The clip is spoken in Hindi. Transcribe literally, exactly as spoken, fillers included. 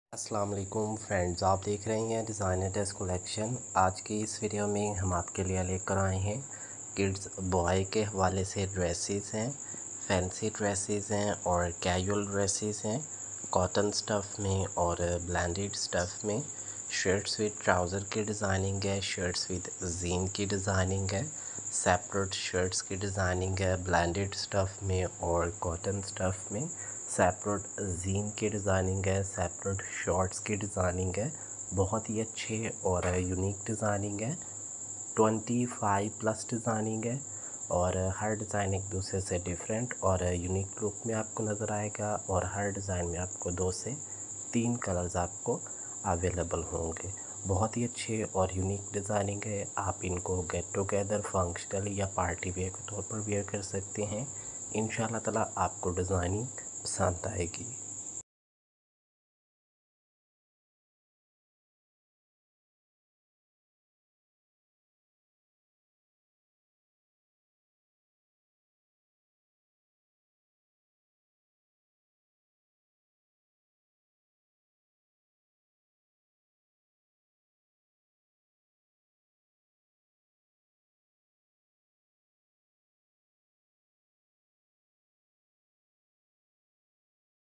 अस्सलाम वालेकुम फ्रेंड्स, आप देख रहे हैं डिज़ाइनर ड्रेस कलेक्शन। आज की इस वीडियो में हम आपके लिए लेकर आए हैं किड्स बॉय के हवाले से ड्रेसेस हैं, फैंसी ड्रेसेस हैं और कैजुअल ड्रेसेस हैं। कॉटन स्टफ़ में और ब्लेंडेड स्टफ़ में शर्ट्स विद ट्राउज़र की डिज़ाइनिंग है, शर्ट्स विद जीन की डिज़ाइनिंग है, सेपरेट शर्ट्स की डिज़ाइनिंग है ब्लेंडेड स्टफ़ में और कॉटन स्टफ़ में, सेपरेट जीन की डिज़ाइनिंग है, सेपरेट शॉर्ट्स की डिज़ाइनिंग है। बहुत ही अच्छे और यूनिक डिज़ाइनिंग है। पच्चीस प्लस डिज़ाइनिंग है और हर डिज़ाइन एक दूसरे से डिफरेंट और यूनिक लुक में आपको नज़र आएगा और हर डिज़ाइन में आपको दो से तीन कलर्स आपको अवेलेबल होंगे। बहुत ही अच्छे और यूनिक डिज़ाइनिंग है। आप इनको गेट टुगेदर, फंक्शनल या पार्टी वेयर के तौर पर वेयर कर सकते हैं। इंशाल्लाह ताला आपको डिज़ाइनिंग पसंद आएगी।